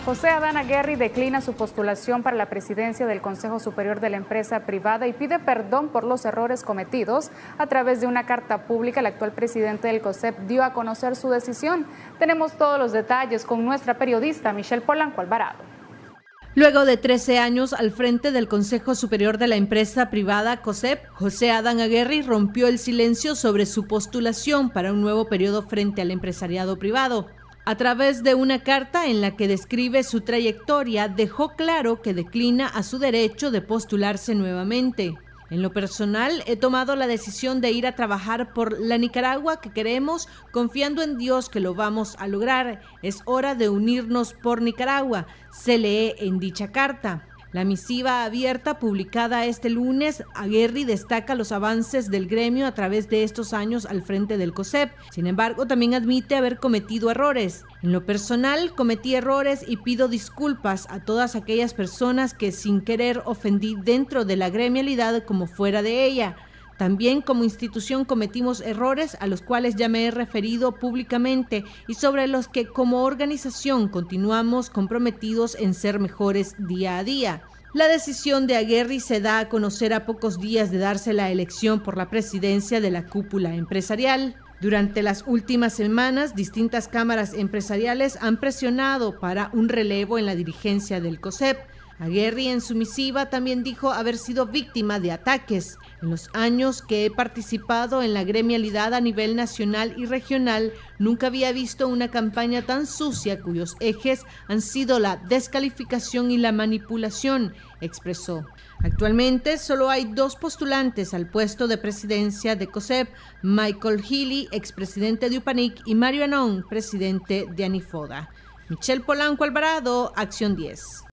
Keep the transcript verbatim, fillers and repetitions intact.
José Adán Aguerri declina su postulación para la presidencia del Consejo Superior de la Empresa Privada y pide perdón por los errores cometidos. A través de una carta pública, el actual presidente del COSEP dio a conocer su decisión. Tenemos todos los detalles con nuestra periodista Michelle Polanco Alvarado. Luego de trece años al frente del Consejo Superior de la Empresa Privada COSEP, José Adán Aguerri rompió el silencio sobre su postulación para un nuevo periodo frente al empresariado privado. A través de una carta en la que describe su trayectoria, dejó claro que declina a su derecho de postularse nuevamente. En lo personal, he tomado la decisión de ir a trabajar por la Nicaragua que queremos, confiando en Dios que lo vamos a lograr. Es hora de unirnos por Nicaragua, se lee en dicha carta. La misiva abierta publicada este lunes, Aguerri destaca los avances del gremio a través de estos años al frente del COSEP. Sin embargo, también admite haber cometido errores. En lo personal, cometí errores y pido disculpas a todas aquellas personas que sin querer ofendí dentro de la gremialidad como fuera de ella. También como institución cometimos errores a los cuales ya me he referido públicamente y sobre los que como organización continuamos comprometidos en ser mejores día a día. La decisión de Aguerri se da a conocer a pocos días de darse la elección por la presidencia de la cúpula empresarial. Durante las últimas semanas, distintas cámaras empresariales han presionado para un relevo en la dirigencia del COSEP. Aguerri en su misiva también dijo haber sido víctima de ataques. En los años que he participado en la gremialidad a nivel nacional y regional, nunca había visto una campaña tan sucia cuyos ejes han sido la descalificación y la manipulación, expresó. Actualmente solo hay dos postulantes al puesto de presidencia de COSEP, Michael Healy, expresidente de UPANIC, y Mario Anón, presidente de ANIFODA. Michelle Polanco Alvarado, Acción diez.